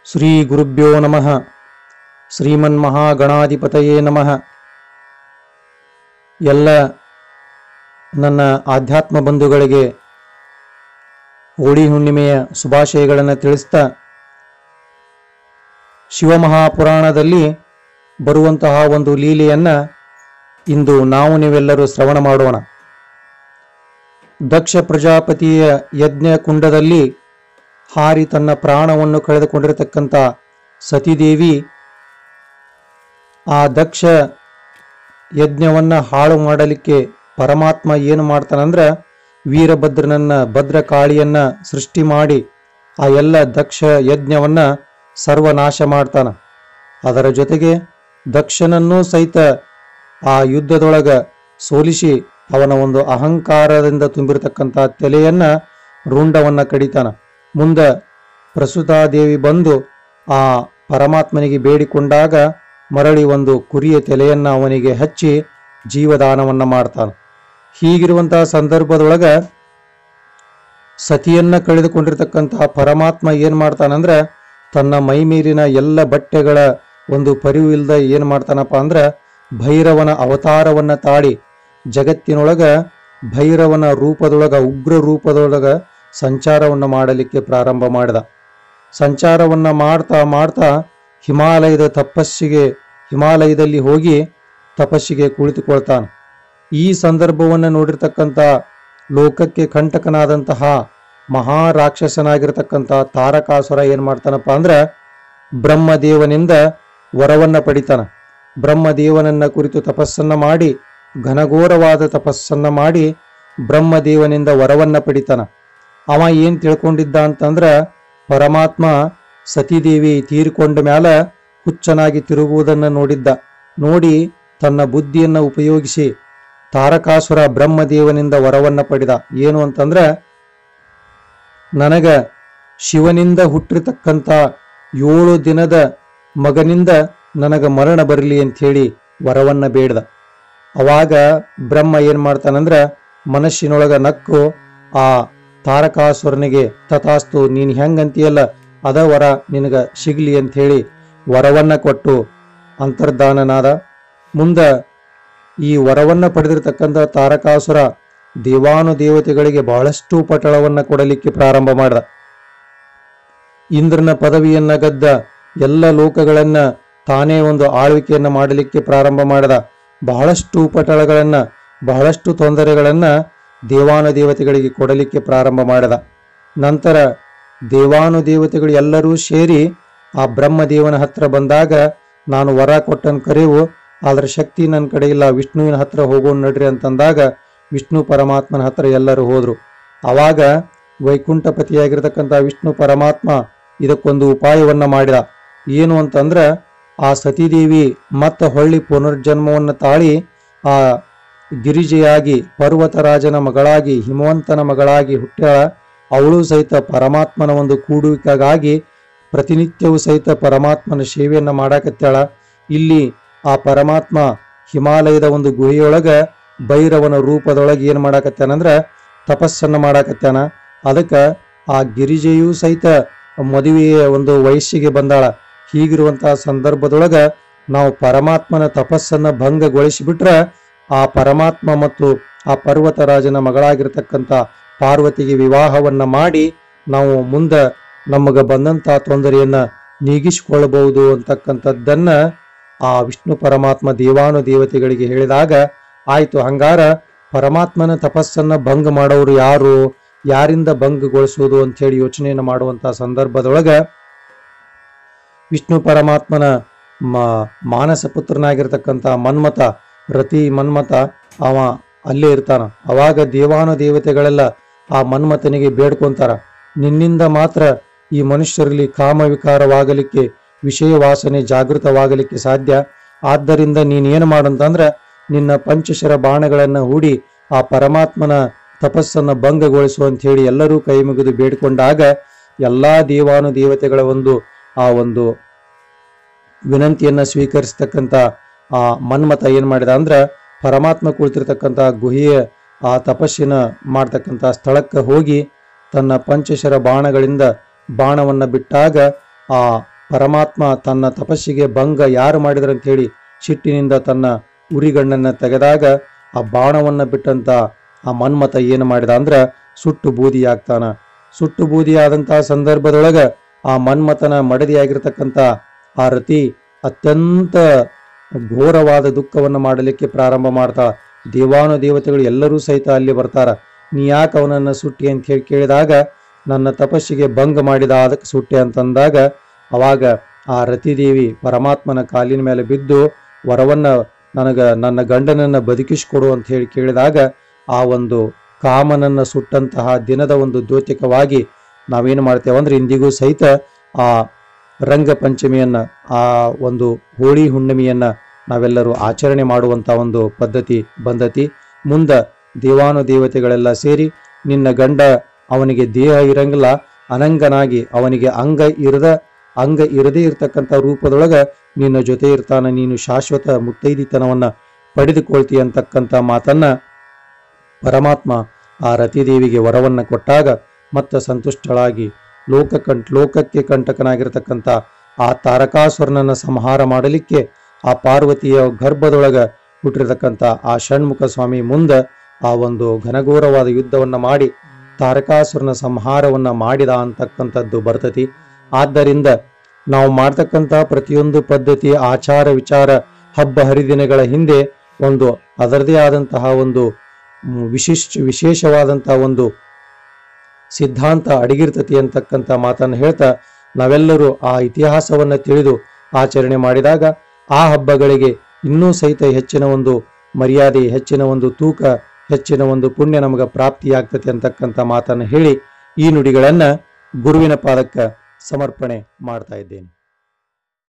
ಶ್ರೀ ಗುರುಭ್ಯೋ ನಮಃ. ಶ್ರೀಮನ್ಮಹಾಗಣಾಧಿಪತಯೇ ನಮಃ. ಎಲ್ಲ ನನ್ನ ಆಧ್ಯಾತ್ಮ ಬಂಧುಗಳಿಗೆ ಹೋಳಿ ಹುಣ್ಣಿಮೆಯ ಶುಭಾಶಯಗಳನ್ನು ತಿಳಿಸ್ತಾ, ಶಿವಮಹಾಪುರಾಣದಲ್ಲಿ ಬರುವಂತಹ ಒಂದು ಲೀಲೆಯನ್ನ ಇಂದು ನಾವು ನೀವೆಲ್ಲರೂ ಶ್ರವಣ ಮಾಡೋಣ. ದಕ್ಷ ಪ್ರಜಾಪತಿಯ ಯಜ್ಞ ಕುಂಡದಲ್ಲಿ ಹಾರಿ ತನ್ನ ಪ್ರಾಣವನ್ನು ಕಳೆದುಕೊಂಡಿರತಕ್ಕಂಥ ಸತೀದೇವಿ ಆ ದಕ್ಷ ಯಜ್ಞವನ್ನ ಹಾಳು ಮಾಡಲಿಕ್ಕೆ ಪರಮಾತ್ಮ ಏನು ಮಾಡ್ತಾನಂದ್ರ, ವೀರಭದ್ರನನ್ನ ಭದ್ರಕಾಳಿಯನ್ನ ಸೃಷ್ಟಿ ಮಾಡಿ ಆ ಎಲ್ಲ ದಕ್ಷ ಯಜ್ಞವನ್ನ ಸರ್ವನಾಶ ಮಾಡ್ತಾನ. ಅದರ ಜೊತೆಗೆ ದಕ್ಷನನ್ನೂ ಸಹಿತ ಆ ಯುದ್ಧದೊಳಗ ಸೋಲಿಸಿ ಅವನ ಒಂದು ಅಹಂಕಾರದಿಂದ ತುಂಬಿರತಕ್ಕಂಥ ತಲೆಯನ್ನ ರುಂಡವನ್ನ ಕಡಿತಾನ. ಮುಂದೆ ಪ್ರಸುತಾದೇವಿ ಬಂದು ಆ ಪರಮಾತ್ಮನಿಗೆ ಬೇಡಿಕೊಂಡಾಗ ಮರಳಿ ಒಂದು ಕುರಿಯ ತಲೆಯನ್ನ ಅವನಿಗೆ ಹಚ್ಚಿ ಜೀವದಾನವನ್ನ ಮಾಡ್ತಾನ. ಹೀಗಿರುವಂತಹ ಸಂದರ್ಭದೊಳಗ ಸತಿಯನ್ನ ಕಳೆದುಕೊಂಡಿರ್ತಕ್ಕಂತಹ ಪರಮಾತ್ಮ ಏನ್ ಮಾಡ್ತಾನಂದ್ರ, ತನ್ನ ಮೈ ಮೇಲಿನ ಎಲ್ಲ ಬಟ್ಟೆಗಳ ಒಂದು ಪರಿವು ಇಲ್ದ ಏನ್ ಮಾಡ್ತಾನಪ್ಪ ಅಂದ್ರ, ಭೈರವನ ಅವತಾರವನ್ನ ತಾಳಿ ಜಗತ್ತಿನೊಳಗ ಭೈರವನ ರೂಪದೊಳಗ ಉಗ್ರ ರೂಪದೊಳಗ ಸಂಚಾರವನ್ನ ಮಾಡಲಿಕ್ಕೆ ಪ್ರಾರಂಭ ಮಾಡಿದ. ಸಂಚಾರವನ್ನ ಮಾಡ್ತಾ ಮಾಡ್ತಾ ಹಿಮಾಲಯದಲ್ಲಿ ಹೋಗಿ ತಪಸ್ಸಿಗೆ ಕುಳಿತುಕೊಳ್ತಾನ. ಈ ಸಂದರ್ಭವನ್ನು ನೋಡಿರ್ತಕ್ಕಂಥ ಲೋಕಕ್ಕೆ ಕಂಟಕನಾದಂತಹ ಮಹಾರಾಕ್ಷಸನಾಗಿರ್ತಕ್ಕಂಥ ತಾರಕಾಸುರ ಏನ್ ಮಾಡ್ತಾನಪ್ಪ ಅಂದ್ರ, ಬ್ರಹ್ಮದೇವನಿಂದ ವರವನ್ನ ಪಡಿತಾನ. ಬ್ರಹ್ಮದೇವನನ್ನ ಕುರಿತು ತಪಸ್ಸನ್ನ ಮಾಡಿ, ಘನಘೋರವಾದ ತಪಸ್ಸನ್ನ ಮಾಡಿ ಬ್ರಹ್ಮದೇವನಿಂದ ವರವನ್ನ ಪಡಿತಾನ. ಅವ ಏನ್ ತಿಳ್ಕೊಂಡಿದ್ದ ಅಂತಂದ್ರ, ಪರಮಾತ್ಮ ಸತೀದೇವಿ ತೀರಿಕೊಂಡ ಮ್ಯಾಲ ಹುಚ್ಚನಾಗಿ ತಿರುಗುವುದನ್ನ ನೋಡಿ ತನ್ನ ಬುದ್ಧಿಯನ್ನ ಉಪಯೋಗಿಸಿ ತಾರಕಾಸುರ ಬ್ರಹ್ಮದೇವನಿಂದ ವರವನ್ನ ಪಡೆದ. ಏನು ಅಂತಂದ್ರ, ನನಗ ಶಿವನಿಂದ ಹುಟ್ಟಿರ್ತಕ್ಕಂಥ 7 ದಿನದ ಮಗನಿಂದ ನನಗ ಮರಣ ಬರಲಿ ಅಂಥೇಳಿ ವರವನ್ನ ಬೇಡ್ದ. ಅವಾಗ ಬ್ರಹ್ಮ ಏನ್ ಮಾಡ್ತಾನಂದ್ರ, ಮನಸ್ಸಿನೊಳಗ ನಕ್ಕು ಆ ತಾರಕಾಸುರನಿಗೆ ತಥಾಸ್ತು, ನೀನ್ ಹೆಂಗಂತೀಯಲ್ಲ ಅದ ವರ ನಿನಗ ಸಿಗ್ಲಿ ಅಂತ ಹೇಳಿ ವರವನ್ನ ಕೊಟ್ಟು ಅಂತರ್ಧಾನನಾದ. ಮುಂದ ಈ ವರವನ್ನ ಪಡೆದಿರತಕ್ಕಂಥ ತಾರಕಾಸುರ ದೇವಾನುದೇವತೆಗಳಿಗೆ ಬಹಳಷ್ಟು ಪಟಳವನ್ನ ಕೊಡಲಿಕ್ಕೆ ಪ್ರಾರಂಭ ಮಾಡ್ದ. ಇಂದ್ರನ ಪದವಿಯನ್ನ ಗದ್ದ, ಎಲ್ಲ ಲೋಕಗಳನ್ನ ತಾನೇ ಒಂದು ಆಳ್ವಿಕೆಯನ್ನ ಮಾಡಲಿಕ್ಕೆ ಪ್ರಾರಂಭ ಮಾಡಿದ. ಬಹಳಷ್ಟು ಪಟಳಗಳನ್ನ, ಬಹಳಷ್ಟು ತೊಂದರೆಗಳನ್ನ ದೇವಾನುದೇವತೆಗಳಿಗೆ ಕೊಡಲಿಕ್ಕೆ ಪ್ರಾರಂಭ ಮಾಡಿದ. ನಂತರ ದೇವಾನುದೇವತೆಗಳು ಎಲ್ಲರೂ ಸೇರಿ ಆ ಬ್ರಹ್ಮದೇವನ ಹತ್ರ ಬಂದಾಗ, ನಾನು ವರ ಕೊಟ್ಟನ್ ಕರೆವು, ಆದ್ರ ಶಕ್ತಿ ನನ್ನ ಕಡೆ ಇಲ್ಲ, ವಿಷ್ಣುವಿನ ಹತ್ರ ಹೋಗೋಣ ನಡ್ರಿ ಅಂತಂದಾಗ ವಿಷ್ಣು ಪರಮಾತ್ಮನ ಹತ್ರ ಎಲ್ಲರೂ ಹೋದ್ರು. ಅವಾಗ ವೈಕುಂಠಪತಿಯಾಗಿರ್ತಕ್ಕಂಥ ವಿಷ್ಣು ಪರಮಾತ್ಮ ಇದಕ್ಕೊಂದು ಉಪಾಯವನ್ನ ಮಾಡಿದ. ಏನು ಅಂತಂದ್ರ, ಆ ಸತೀದೇವಿ ಮತ್ತ ಹೊಳ್ಳಿ ಪುನರ್ಜನ್ಮವನ್ನ ತಾಳಿ ಆ ಗಿರಿಜೆಯಾಗಿ ಪರ್ವತರಾಜನ ಮಗಳಾಗಿ ಹಿಮವಂತನ ಮಗಳಾಗಿ ಹುಟ್ಟ್ಯಾಳ. ಅವಳು ಸಹಿತ ಪರಮಾತ್ಮನ ಒಂದು ಕೂಡುವಿಕೆಗಾಗಿ ಪ್ರತಿನಿತ್ಯವೂ ಸಹಿತ ಪರಮಾತ್ಮನ ಸೇವೆಯನ್ನ ಮಾಡಾಕತ್ಯಾಳ. ಇಲ್ಲಿ ಆ ಪರಮಾತ್ಮ ಹಿಮಾಲಯದ ಒಂದು ಗುಹೆಯೊಳಗ ಭೈರವನ ರೂಪದೊಳಗೆ ಏನ್ ಮಾಡಾಕತ್ಯಾನಂದ್ರ, ತಪಸ್ಸನ್ನ ಮಾಡಾಕತ್ಯಾನ. ಅದಕ್ಕ ಆ ಗಿರಿಜೆಯೂ ಸಹಿತ ಮದುವೆಯ ಒಂದು ವಯಸ್ಸಿಗೆ ಬಂದಾಳ. ಹೀಗಿರುವಂತಹ ಸಂದರ್ಭದೊಳಗ ನಾವು ಪರಮಾತ್ಮನ ತಪಸ್ಸನ್ನ ಭಂಗಗೊಳಿಸಿಬಿಟ್ರ ಆ ಪರಮಾತ್ಮ ಮತ್ತು ಆ ಪರ್ವತರಾಜನ ಮಗಳಾಗಿರ್ತಕ್ಕಂಥ ಪಾರ್ವತಿಗೆ ವಿವಾಹವನ್ನ ಮಾಡಿ ನಾವು ಮುಂದೆ ನಮಗ ಬಂದಂತಹ ತೊಂದರೆಯನ್ನ ನೀಗಿಸಿಕೊಳ್ಳಬಹುದು ಅಂತಕ್ಕಂಥದ್ದನ್ನ ಆ ವಿಷ್ಣು ಪರಮಾತ್ಮ ದೇವಾನುದೇವತೆಗಳಿಗೆ ಹೇಳಿದಾಗ, ಆಯ್ತು ಹಂಗಾರ ಪರಮಾತ್ಮನ ತಪಸ್ಸನ್ನ ಭಂಗ ಮಾಡೋರು ಯಾರು, ಯಾರಿಂದ ಭಂಗಗೊಳಿಸುವುದು ಅಂತ ಹೇಳಿ ಯೋಚನೆಯನ್ನು ಮಾಡುವಂತಹ ಸಂದರ್ಭದೊಳಗ ವಿಷ್ಣು ಪರಮಾತ್ಮನ ಮಾನಸ ಪುತ್ರನಾಗಿರ್ತಕ್ಕಂಥ ಮನ್ಮಥ, ರತಿ ಮನ್ಮಥ ಅವ ಅಲ್ಲೇ ಇರ್ತಾನ. ಅವಾಗ ದೇವಾನುದೇವತೆಗಳೆಲ್ಲ ಆ ಮನ್ಮಥನಿಗೆ ಬೇಡ್ಕೊಂತಾರ, ನಿನ್ನಿಂದ ಮಾತ್ರ ಈ ಮನುಷ್ಯರಲ್ಲಿ ಕಾಮವಿಕಾರವಾಗಲಿಕ್ಕೆ, ವಿಷಯ ವಾಸನೆ ಜಾಗೃತವಾಗಲಿಕ್ಕೆ ಸಾಧ್ಯ. ಆದ್ದರಿಂದ ನೀನೇನು ಮಾಡಂತಂದ್ರ, ನಿನ್ನ ಪಂಚಶರ ಬಾಣಗಳನ್ನ ಹೂಡಿ ಆ ಪರಮಾತ್ಮನ ತಪಸ್ಸನ್ನ ಭಂಗಗೊಳಿಸುವಂತ ಹೇಳಿ ಎಲ್ಲರೂ ಕೈ ಮುಗಿದು ಬೇಡಿಕೊಂಡಾಗ ಎಲ್ಲಾ ದೇವಾನುದೇವತೆಗಳ ಆ ಒಂದು ವಿನಂತಿಯನ್ನ ಸ್ವೀಕರಿಸತಕ್ಕಂಥ ಆ ಮನ್ಮಥ ಏನ್ ಮಾಡಿದ ಅಂದ್ರ, ಪರಮಾತ್ಮ ಕುಳಿತಿರ್ತಕ್ಕಂಥ ಗುಹೆಯ ಆ ತಪಸ್ಸಿನ ಮಾಡ್ತಕ್ಕಂಥ ಸ್ಥಳಕ್ಕೆ ಹೋಗಿ ತನ್ನ ಪಂಚಶರ ಬಾಣಗಳಿಂದ ಬಾಣವನ್ನ ಬಿಟ್ಟಾಗ ಆ ಪರಮಾತ್ಮ ತನ್ನ ತಪಸ್ಸಿಗೆ ಭಂಗ ಯಾರು ಮಾಡಿದ್ರಂತ ಹೇಳಿ ಸಿಟ್ಟಿನಿಂದ ತನ್ನ ಉರಿಗಣ್ಣನ್ನ ತೆಗೆದಾಗ ಆ ಬಾಣವನ್ನ ಬಿಟ್ಟಂತ ಆ ಮನ್ಮಥ ಏನು ಮಾಡಿದ ಅಂದ್ರ ಸುಟ್ಟು ಬೂದಿಯಾಗ್ತಾನ. ಸುಟ್ಟು ಬೂದಿಯಾದಂತಹ ಸಂದರ್ಭದೊಳಗ ಆ ಮನ್ಮಥನ ಮಡದಿಯಾಗಿರ್ತಕ್ಕಂಥ ಆ ರತಿ ಅತ್ಯಂತ ಘೋರವಾದ ದುಃಖವನ್ನು ಮಾಡಲಿಕ್ಕೆ ಪ್ರಾರಂಭ ಮಾಡ್ತಾಳ. ದೇವಾನುದೇವತೆಗಳು ಎಲ್ಲರೂ ಸಹಿತ ಅಲ್ಲಿ ಬರ್ತಾರ. ನೀ ಯಾಕೆ ಅವನನ್ನ ಸುಟ್ಟಿ ಅಂತ ಹೇಳಿ ಕೇಳಿದಾಗ, ನನ್ನ ತಪಸ್ಸಿಗೆ ಭಂಗ ಮಾಡಿದ ಅದಕ್ಕೆ ಸುಟ್ಟೆ ಅಂತಂದಾಗ, ಅವಾಗ ಆ ರತಿದೇವಿ ಪರಮಾತ್ಮನ ಕಾಲಿನ ಮೇಲೆ ಬಿದ್ದು ವರವನ್ನ ನನ್ನ ಗಂಡನನ್ನ ಬದುಕಿಸಿಕೊಡು ಅಂತ ಹೇಳಿ ಕೇಳಿದಾಗ, ಆ ಒಂದು ಕಾಮನನ್ನ ಸುಟ್ಟಂತಹ ದಿನದ ಒಂದು ದ್ಯೋತಕವಾಗಿ ನಾವೇನು ಮಾಡ್ತೇವೆ ಅಂದ್ರೆ ಇಂದಿಗೂ ಸಹಿತ ಆ ರಂಗ ಪಂಚಮಿಯನ್ನ, ಆ ಒಂದು ಹೋಳಿ ಹುಣ್ಣಿಮೆಯನ್ನ ನಾವೆಲ್ಲರೂ ಆಚರಣೆ ಮಾಡುವಂತ ಒಂದು ಪದ್ಧತಿ ಬಂದತಿ. ಮುಂದ ದೇವಾನುದೇವತೆಗಳೆಲ್ಲ ಸೇರಿ, ನಿನ್ನ ಗಂಡ ಅವನಿಗೆ ದೇಹ ಇರಂಗಿಲ್ಲ, ಅನಂಗನಾಗಿ ಅವನಿಗೆ ಅಂಗ ಇರದೇ ಇರತಕ್ಕಂಥ ರೂಪದೊಳಗ ನಿನ್ನ ಜೊತೆ ಇರ್ತಾನ, ನೀನು ಶಾಶ್ವತ ಮುತ್ತೈದಿತನವನ್ನ ಪಡೆದುಕೊಳ್ತಿ ಅಂತಕ್ಕಂಥ ಮಾತನ್ನ ಪರಮಾತ್ಮ ಆ ರತಿದೇವಿಗೆ ವರವನ್ನ ಕೊಟ್ಟಾಗ ಮತ್ತೆ ಸಂತುಷ್ಟಳಾಗಿ ಲೋಕಕ್ಕೆ ಕಂಟಕನಾಗಿರ್ತಕ್ಕಂಥ ಆ ತಾರಕಾಸುರನನ್ನ ಸಂಹಾರ ಮಾಡಲಿಕ್ಕೆ ಆ ಪಾರ್ವತಿಯ ಗರ್ಭದೊಳಗ ಹುಟ್ಟಿರತಕ್ಕಂಥ ಆ ಷಣ್ಮುಖ ಸ್ವಾಮಿ ಮುಂದೆ ಆ ಒಂದು ಘನಘೋರವಾದ ಯುದ್ಧವನ್ನ ಮಾಡಿ ತಾರಕಾಸುರನ ಸಂಹಾರವನ್ನ ಮಾಡಿದ ಅಂತಕ್ಕಂಥದ್ದು ಬರ್ತತಿ. ಆದ್ದರಿಂದ ನಾವು ಮಾಡ್ತಕ್ಕಂಥ ಪ್ರತಿಯೊಂದು ಪದ್ಧತಿ, ಆಚಾರ ವಿಚಾರ, ಹಬ್ಬ ಹರಿದಿನಗಳ ಹಿಂದೆ ಒಂದು ಅದರದೇ ಆದಂತಹ ಒಂದು ವಿಶೇಷವಾದಂತಹ ಒಂದು ಸಿದ್ಧಾಂತ ಅಡಗಿರ್ತತಿ ಅಂತಕ್ಕಂಥ ಮಾತನ್ನು ಹೇಳ್ತಾ, ನಾವೆಲ್ಲರೂ ಆ ಇತಿಹಾಸವನ್ನ ತಿಳಿದು ಆಚರಣೆ ಮಾಡಿದಾಗ ಆ ಹಬ್ಬಗಳಿಗೆ ಇನ್ನೂ ಸಹಿತ ಹೆಚ್ಚಿನ ಒಂದು ಮರ್ಯಾದೆ, ಹೆಚ್ಚಿನ ಒಂದು ತೂಕ, ಹೆಚ್ಚಿನ ಒಂದು ಪುಣ್ಯ ನಮಗೆ ಪ್ರಾಪ್ತಿಯಾಗ್ತತಿ ಅಂತಕ್ಕಂಥ ಮಾತನ್ನು ಹೇಳಿ ಈ ನುಡಿಗಳನ್ನ ಗುರುವಿನ ಪಾದಕ್ಕೆ ಸಮರ್ಪಣೆ ಮಾಡ್ತಾ ಇದ್ದೇನೆ.